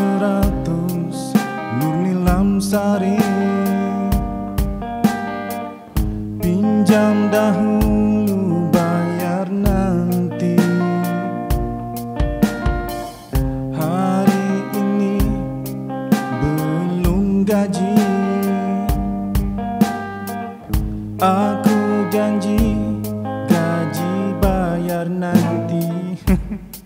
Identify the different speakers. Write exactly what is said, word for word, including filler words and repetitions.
Speaker 1: seratus Murni Lamsari. Pinjam dahulu bayar nanti. Hari ini belum gaji. Aku janji gaji bayar nanti.